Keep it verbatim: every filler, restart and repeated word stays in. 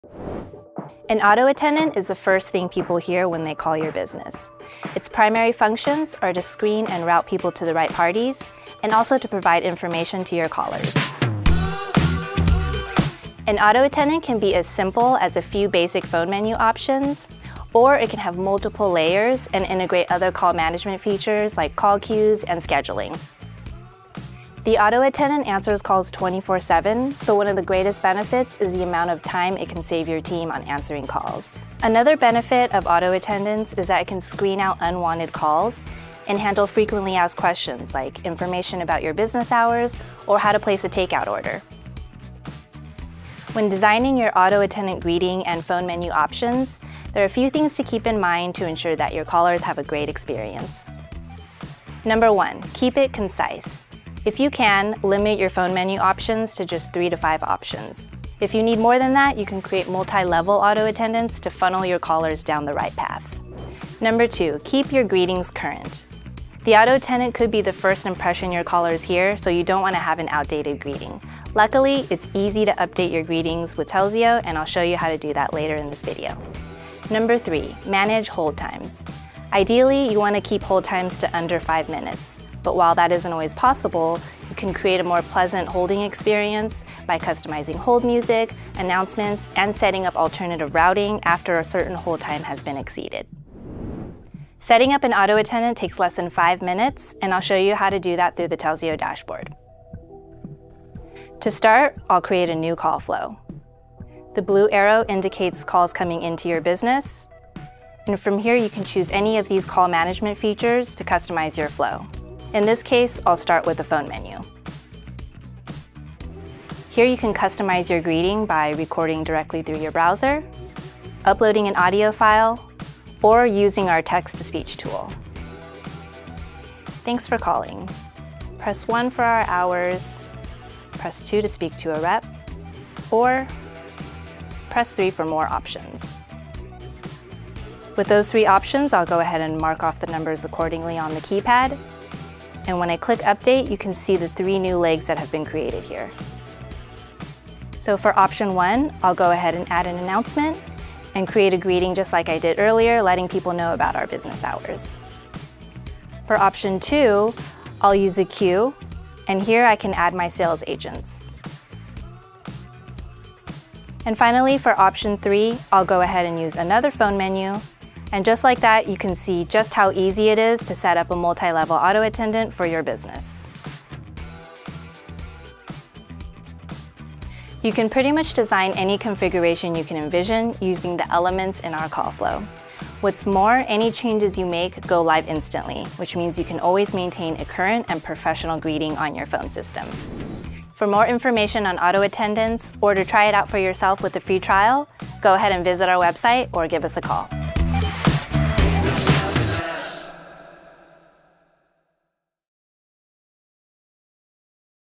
An auto attendant is the first thing people hear when they call your business. Its primary functions are to screen and route people to the right parties, and also to provide information to your callers. An auto attendant can be as simple as a few basic phone menu options, or it can have multiple layers and integrate other call management features like call queues and scheduling. The auto attendant answers calls twenty-four seven, so one of the greatest benefits is the amount of time it can save your team on answering calls. Another benefit of auto attendants is that it can screen out unwanted calls and handle frequently asked questions like information about your business hours or how to place a takeout order. When designing your auto attendant greeting and phone menu options, there are a few things to keep in mind to ensure that your callers have a great experience. Number one, keep it concise. If you can, limit your phone menu options to just three to five options. If you need more than that, you can create multi-level auto attendants to funnel your callers down the right path. Number two, keep your greetings current. The auto attendant could be the first impression your callers hear, so you don't want to have an outdated greeting. Luckily, it's easy to update your greetings with Telzio, and I'll show you how to do that later in this video. Number three, manage hold times. Ideally, you want to keep hold times to under five minutes. But while that isn't always possible, you can create a more pleasant holding experience by customizing hold music, announcements, and setting up alternative routing after a certain hold time has been exceeded. Setting up an auto attendant takes less than five minutes, and I'll show you how to do that through the Telzio dashboard. To start, I'll create a new call flow. The blue arrow indicates calls coming into your business, and from here you can choose any of these call management features to customize your flow. In this case, I'll start with the phone menu. Here you can customize your greeting by recording directly through your browser, uploading an audio file, or using our text-to-speech tool. Thanks for calling. Press one for our hours, press two to speak to a rep, or press three for more options. With those three options, I'll go ahead and mark off the numbers accordingly on the keypad. And when I click Update, you can see the three new legs that have been created here. So for option one, I'll go ahead and add an announcement and create a greeting just like I did earlier, letting people know about our business hours. For option two, I'll use a queue, and here I can add my sales agents. And finally, for option three, I'll go ahead and use another phone menu. And just like that, you can see just how easy it is to set up a multi-level auto attendant for your business. You can pretty much design any configuration you can envision using the elements in our call flow. What's more, any changes you make go live instantly, which means you can always maintain a current and professional greeting on your phone system. For more information on auto attendants or to try it out for yourself with a free trial, go ahead and visit our website or give us a call.